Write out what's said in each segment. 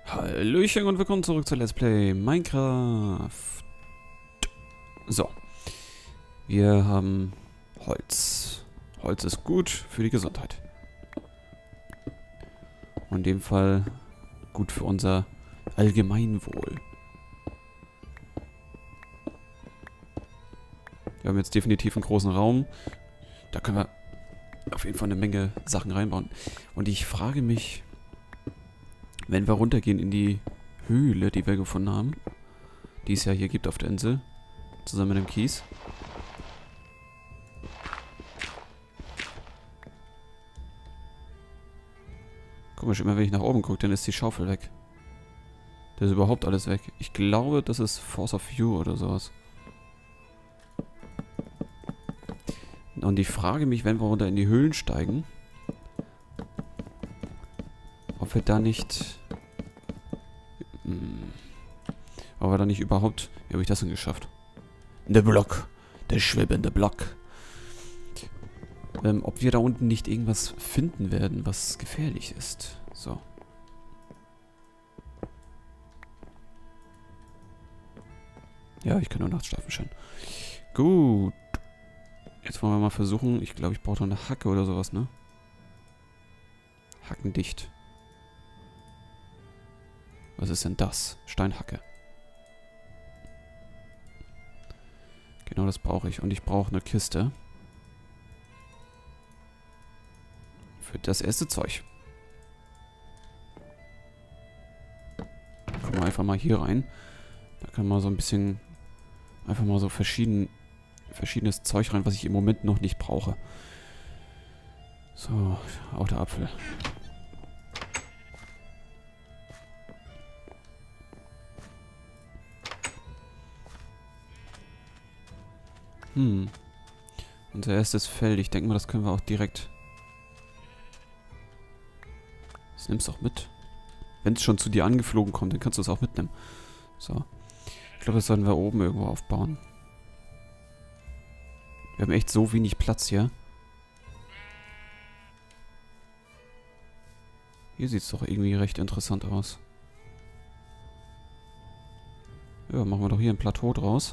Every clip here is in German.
Hallöchen und willkommen zurück zu Let's Play Minecraft. So, wir haben Holz. Holz ist gut für die Gesundheit. Und in dem Fall gut für unser Allgemeinwohl. Wir haben jetzt definitiv einen großen Raum. Da können wir auf jeden Fall eine Menge Sachen reinbauen. Und ich frage mich, wenn wir runtergehen in die Höhle, die wir gefunden haben, die es ja hier gibt auf der Insel, zusammen mit dem Kies. Komisch, immer wenn ich nach oben gucke, dann ist die Schaufel weg. Da ist überhaupt alles weg. Ich glaube, das ist Force of View oder sowas. Und ich frage mich, wenn wir runter in die Höhlen steigen, ob wir da nicht... ob wir da nicht überhaupt... Wie habe ich das denn geschafft? Der Block. Der schwebende Block. Ob wir da unten nicht irgendwas finden werden, was gefährlich ist. So. Ja, ich kann nur nachts schlafen schon. Gut. Jetzt wollen wir mal versuchen. Ich glaube, ich brauche noch eine Hacke oder sowas, ne? Hackendicht. Was ist denn das? Steinhacke. Genau das brauche ich. Und ich brauche eine Kiste. Für das erste Zeug. Gucken wir einfach mal hier rein. Da kann man so ein bisschen... Einfach mal so verschiedenes Zeug rein, was ich im Moment noch nicht brauche. So, auch der Apfel. Unser erstes Feld. Ich denke mal, das können wir auch direkt... Das nimmst du auch mit. Wenn es schon zu dir angeflogen kommt, dann kannst du es auch mitnehmen. So. Ich glaube, das sollten wir oben irgendwo aufbauen. Wir haben echt so wenig Platz hier. Hier sieht es doch irgendwie recht interessant aus. Ja, machen wir doch hier ein Plateau draus.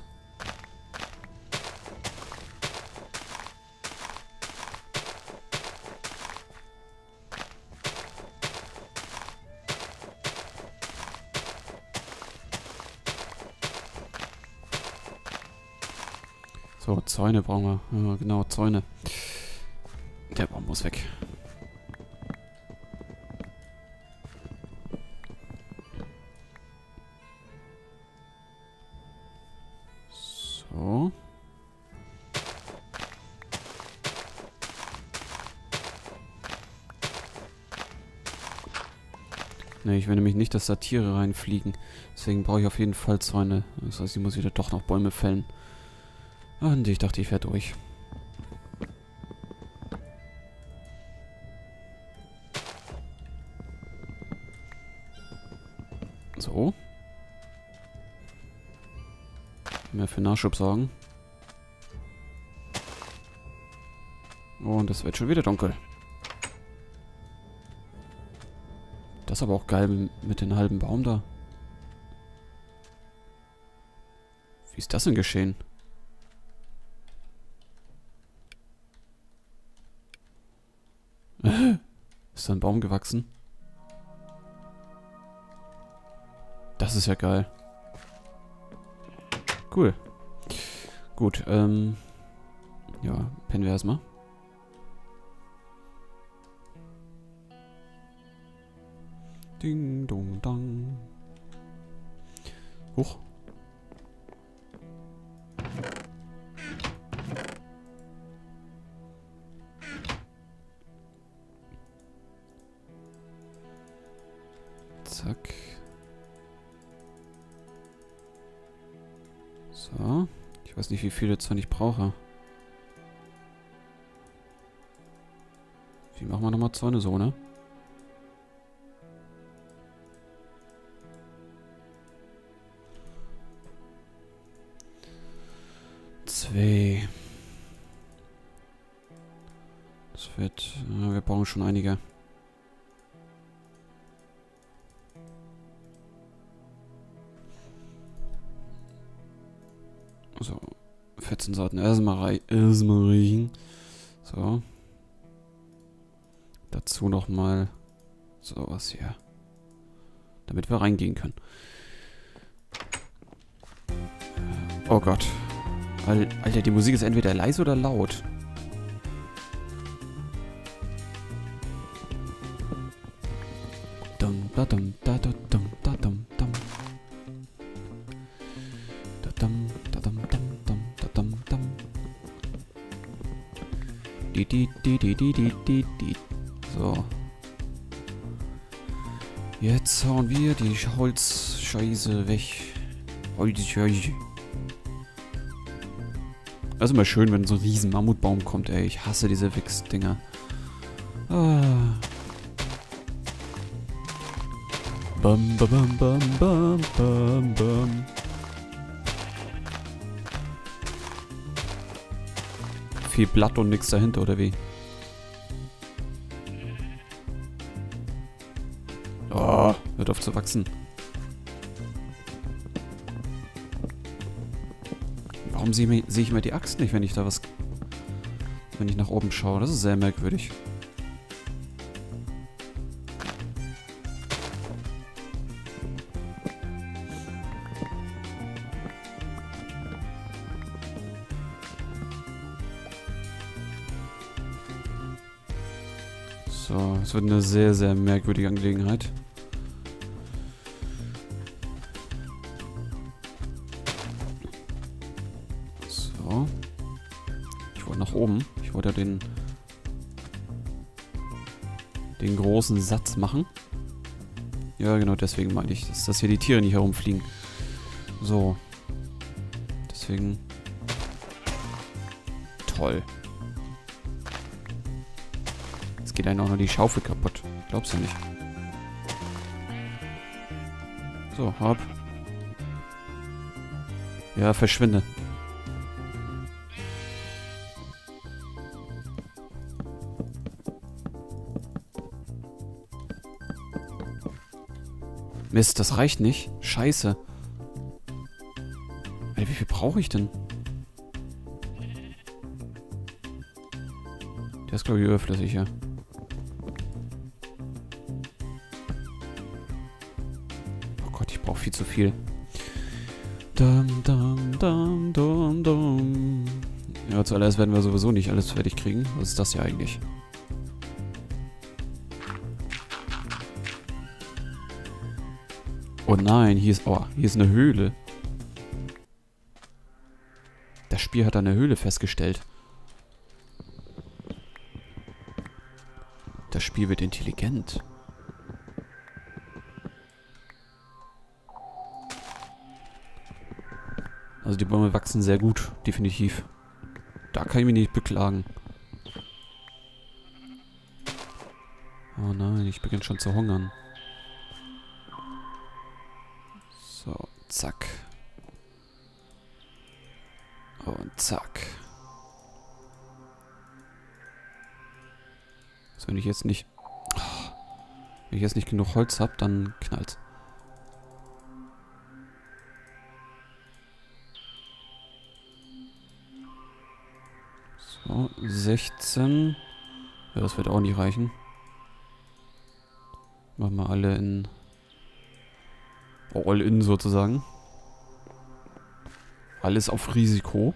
So, Zäune brauchen wir. Ja, genau, Zäune. Der Baum muss weg. So. Ne, ich will nämlich nicht, dass da Tiere reinfliegen. Deswegen brauche ich auf jeden Fall Zäune. Das heißt, ich muss wieder doch noch Bäume fällen. Und ich dachte, ich wäre durch. So. Mehr für Nachschub sorgen. Und es wird schon wieder dunkel. Das ist aber auch geil mit dem halben Baum da. Wie ist das denn geschehen? Ist da ein Baum gewachsen? Das ist ja geil. Cool. Gut, ja, pennen wir erstmal. Ding, dong, dang. Huch. Zack. So. Ich weiß nicht, wie viele Zäune ich brauche. Wie machen wir nochmal Zäune so, ne? Zwei. Das wird... wir brauchen schon einige. So. 14 Sorten erstmal riechen. So. Dazu nochmal sowas hier. Damit wir reingehen können. Oh Gott. Alter, die Musik ist entweder leise oder laut. Dum da dum da da dum da dum dum. Da dum da dum dum dum da dum dum. Die. So. Jetzt hauen wir die Holzscheiße weg. Holzscheiße. Das ist immer schön, wenn so ein riesen Mammutbaum kommt, ey. Ich hasse diese Wichs-Dinger. Ah. Bam, bam, bam, bam, bam, bam, bam. Viel Blatt und nichts dahinter, oder wie? Oh, hört auf zu wachsen. Warum sehe ich immer die Axt nicht, wenn ich nach oben schaue? Das ist sehr merkwürdig. So, es wird eine sehr, sehr merkwürdige Angelegenheit. So. Ich wollte nach oben. Ich wollte den großen Satz machen. Ja, genau, deswegen meine ich, dass hier die Tiere nicht herumfliegen. So. Deswegen. Toll. Jetzt geht einem auch noch die Schaufel kaputt. Glaubst du nicht? So, hab. Ja, verschwinde. Mist, das reicht nicht. Scheiße. Alter, wie viel brauche ich denn? Der ist, glaube ich, überflüssig, ja. Oh Gott, ich brauche viel zu viel. Dum, dum, dum, dum, dum. Ja, zuallererst werden wir sowieso nicht alles fertig kriegen. Was ist das hier eigentlich? Oh nein, hier ist eine Höhle. Das Spiel hat eine Höhle festgestellt. Das Spiel wird intelligent. Also die Bäume wachsen sehr gut, definitiv. Da kann ich mich nicht beklagen. Oh nein, ich beginne schon zu hungern. So, zack. Und zack. So, wenn ich jetzt nicht genug Holz habe, dann knallt's. So, 16. Ja, das wird auch nicht reichen. Machen wir alle in All-in sozusagen. Alles auf Risiko.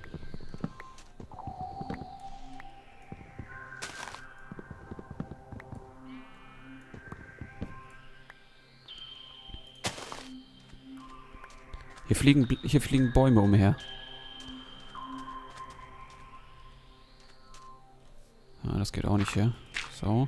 Hier fliegen Bäume umher. Ah, das geht auch nicht hier. So.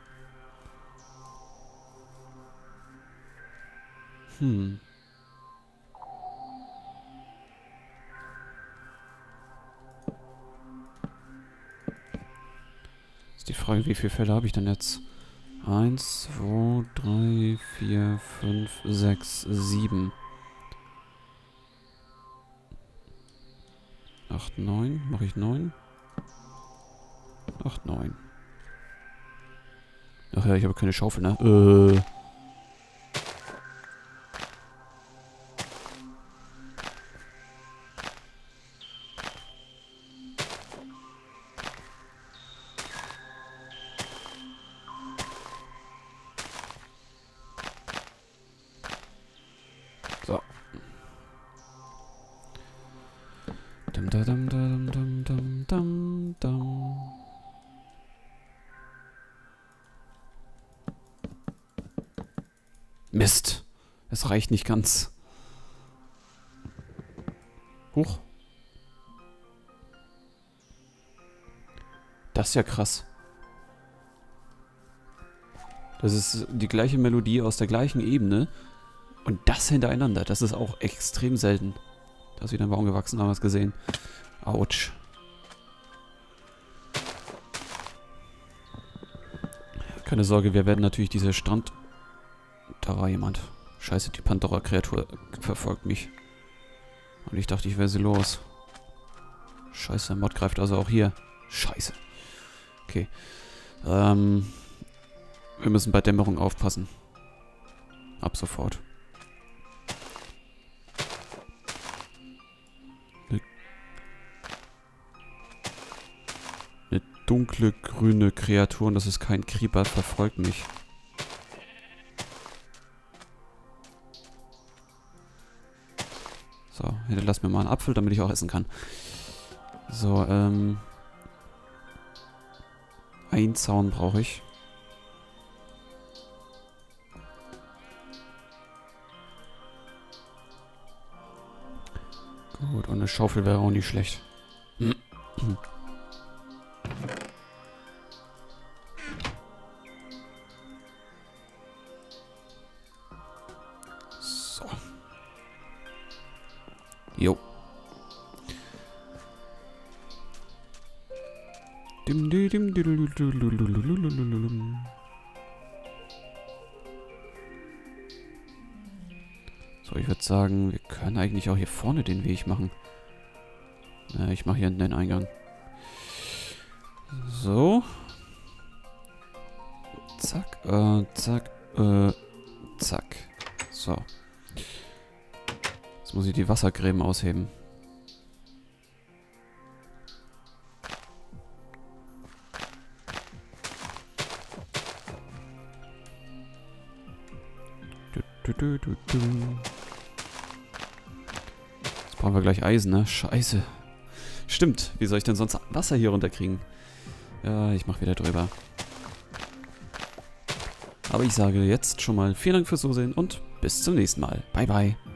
Ist die Frage, wie viele Fälle habe ich denn jetzt? 1, 2, 3, 4, 5, 6, 7. 8, 9. Mache ich 9? 8, 9. Ach ja, ich habe keine Schaufel, ne? So. Dum, da, dum, da, dum, dum, dum, dum, dum. Mist. Es reicht nicht ganz. Huch. Das ist ja krass. Das ist die gleiche Melodie aus der gleichen Ebene. Und das hintereinander. Das ist auch extrem selten. Da ist wieder ein Baum gewachsen, haben wir es gesehen. Autsch. Keine Sorge, wir werden natürlich diese Strand... Da war jemand. Scheiße, die Pandora-Kreatur verfolgt mich. Und ich dachte, ich wäre sie los. Scheiße, der Mod greift also auch hier. Scheiße. Okay. Wir müssen bei Dämmerung aufpassen. Ab sofort. Eine dunkle, grüne Kreatur, und das ist kein Creeper, verfolgt mich. So, hinterlass mir mal einen Apfel, damit ich auch essen kann. So, ein Zaun brauche ich. Gut, und eine Schaufel wäre auch nicht schlecht. So. Jo. So, ich würde sagen, wir können eigentlich auch hier vorne den Weg machen. Ich mache hier hinten den Eingang. So. Zack, zack, zack. So. Jetzt muss ich die Wassergräben ausheben. Jetzt brauchen wir gleich Eisen, ne? Scheiße. Stimmt, wie soll ich denn sonst Wasser hier runterkriegen? Ja, ich mach wieder drüber. Aber ich sage jetzt schon mal vielen Dank fürs Zusehen und bis zum nächsten Mal. Bye, bye.